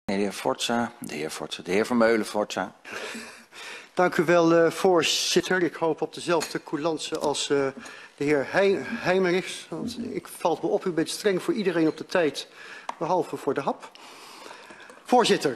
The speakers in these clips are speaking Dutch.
De heer Forza, de heer Vermeulen, Forza. Dank u wel, voorzitter. Ik hoop op dezelfde coulance als de heer Heijmerichs. Want ik valt me op, u bent streng voor iedereen op de tijd, behalve voor de hap. Voorzitter,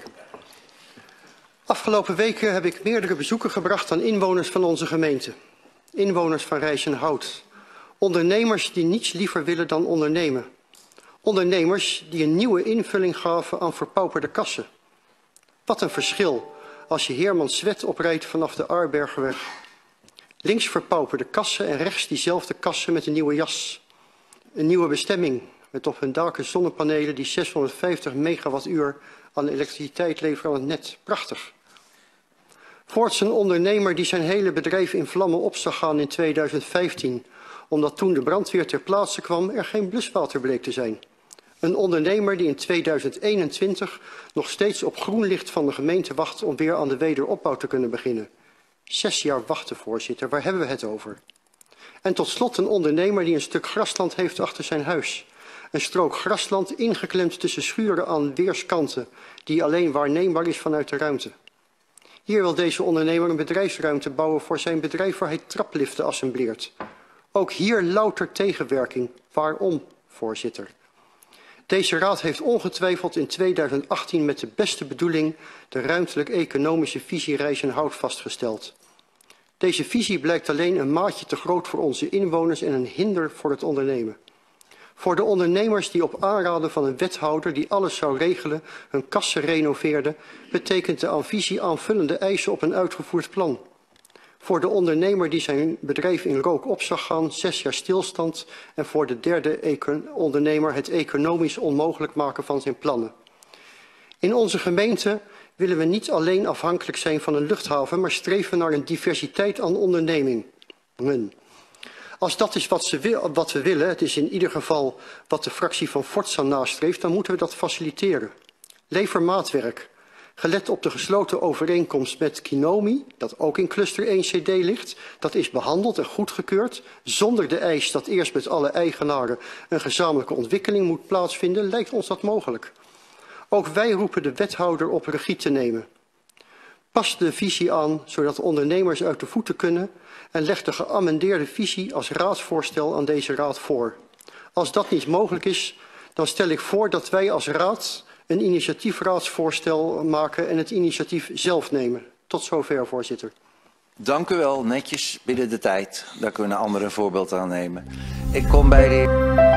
afgelopen weken heb ik meerdere bezoeken gebracht aan inwoners van onze gemeente. Inwoners van Rijsenhout. Ondernemers die niets liever willen dan ondernemen. Ondernemers die een nieuwe invulling gaven aan verpauperde kassen. Wat een verschil als je Heermans Zwet oprijdt vanaf de Arbergerweg. Links verpauperde kassen en rechts diezelfde kassen met een nieuwe jas. Een nieuwe bestemming met op hun daken zonnepanelen die 650 megawattuur aan elektriciteit leveren aan het net. Prachtig. Voorts een ondernemer die zijn hele bedrijf in vlammen op zag gaan in 2015, omdat toen de brandweer ter plaatse kwam er geen bluswater bleek te zijn. Een ondernemer die in 2021 nog steeds op groen licht van de gemeente wacht om weer aan de wederopbouw te kunnen beginnen. 6 jaar wachten, voorzitter, waar hebben we het over? En tot slot een ondernemer die een stuk grasland heeft achter zijn huis. Een strook grasland ingeklemd tussen schuren aan weerskanten, die alleen waarneembaar is vanuit de ruimte. Hier wil deze ondernemer een bedrijfsruimte bouwen voor zijn bedrijf waar hij trapliften assembleert. Ook hier louter tegenwerking. Waarom, voorzitter? Deze raad heeft ongetwijfeld in 2018 met de beste bedoeling de ruimtelijk-economische visie Rijsenhout vastgesteld. Deze visie blijkt alleen een maatje te groot voor onze inwoners en een hinder voor het ondernemen. Voor de ondernemers die op aanraden van een wethouder die alles zou regelen hun kassen renoveerden, betekent de visie aanvullende eisen op een uitgevoerd plan. Voor de ondernemer die zijn bedrijf in rook op zag gaan, 6 jaar stilstand. En voor de derde ondernemer het economisch onmogelijk maken van zijn plannen. In onze gemeente willen we niet alleen afhankelijk zijn van een luchthaven, maar streven naar een diversiteit aan ondernemingen. Als dat is wat we willen, het is in ieder geval wat de fractie van Forza nastreeft, dan moeten we dat faciliteren. Lever maatwerk. Gelet op de gesloten overeenkomst met Kinomi, dat ook in cluster 1 CD ligt, dat is behandeld en goedgekeurd, zonder de eis dat eerst met alle eigenaren een gezamenlijke ontwikkeling moet plaatsvinden, lijkt ons dat mogelijk. Ook wij roepen de wethouder op regie te nemen. Pas de visie aan, zodat ondernemers uit de voeten kunnen en leg de geamendeerde visie als raadsvoorstel aan deze raad voor. Als dat niet mogelijk is, dan stel ik voor dat wij als raad een initiatiefraadsvoorstel maken en het initiatief zelf nemen. Tot zover, voorzitter. Dank u wel, netjes binnen de tijd. Daar kunnen anderen een voorbeeld aan nemen. Ik kom bij de heer...